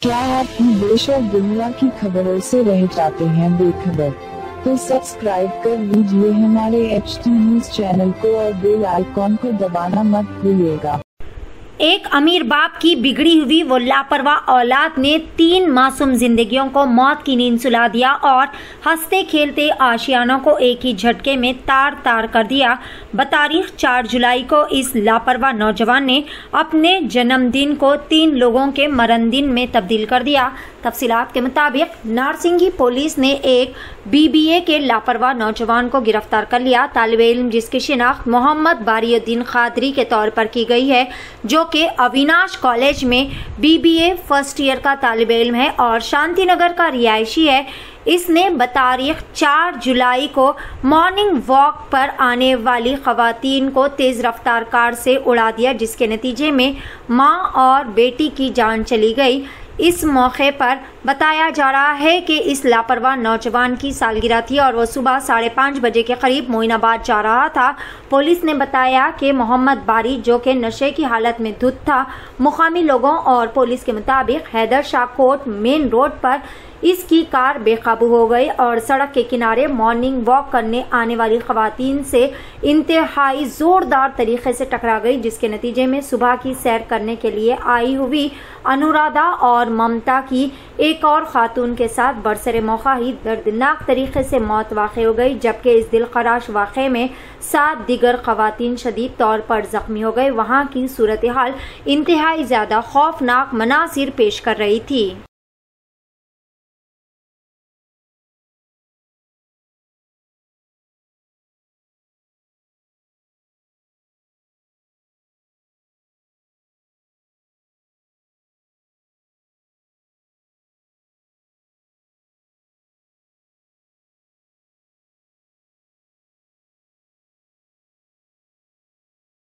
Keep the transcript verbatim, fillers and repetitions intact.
क्या आप भी देश और दुनिया की खबरों से रह जाते हैं बेखबर? तो सब्सक्राइब कर लीजिए हमारे एच टी न्यूज चैनल को और बेल आइकॉन को दबाना मत भूलिएगा। एक अमीर बाप की बिगड़ी हुई वो लापरवाह औलाद ने तीन मासूम जिंदगियों को मौत की नींद सुला दिया और हंसते खेलते आशियानों को एक ही झटके में तार तार कर दिया। बतारीख चार जुलाई को इस लापरवाह नौजवान ने अपने जन्मदिन को तीन लोगों के मरण दिन में तब्दील कर दिया। तफसीलात के मुताबिक नारसिंगी पुलिस ने एक बी बी ए के लापरवाह नौजवान को गिरफ्तार कर लिया। तालिबे इल्म जिसकी शिनाख्त मोहम्मद बारिउद्दीन खादरी के तौर पर की गई है, जो कि अविनाश कॉलेज में B B A first year का तालिबे इल्म है और शांतिनगर का रिहायशी है। इसने बतारीख चार जुलाई को मॉर्निंग वॉक पर आने वाली खवातीन को तेज रफ्तार कार से उड़ा दिया, जिसके नतीजे में मां और बेटी की जान चली गई। इस मौके पर बताया जा रहा है कि इस लापरवाह नौजवान की सालगिरह थी और वो सुबह साढ़े पाँच बजे के करीब मोइनाबाद जा रहा था। पुलिस ने बताया कि मोहम्मद बारी, जो कि नशे की हालत में धुत था, मुकामी लोगों और पुलिस के मुताबिक हैदर शाह कोट मेन रोड पर इसकी कार बेकाबू हो गई और सड़क के किनारे मॉर्निंग वॉक करने आने वाली खवातीन से इंतहाई जोरदार तरीके से टकरा गई, जिसके नतीजे में सुबह की सैर करने के लिए आई हुई अनुराधा और ममता की एक और खातून के साथ बरसरे मौका ही दर्दनाक तरीके से मौत वाक़ हो गई, जबकि इस दिलखराश वाक़े में सात दिगर खवातीन शदीद तौर पर जख्मी हो गए। वहां की सूरत हाल इंतहाई ज्यादा खौफनाक मनासिर पेश कर रही थी।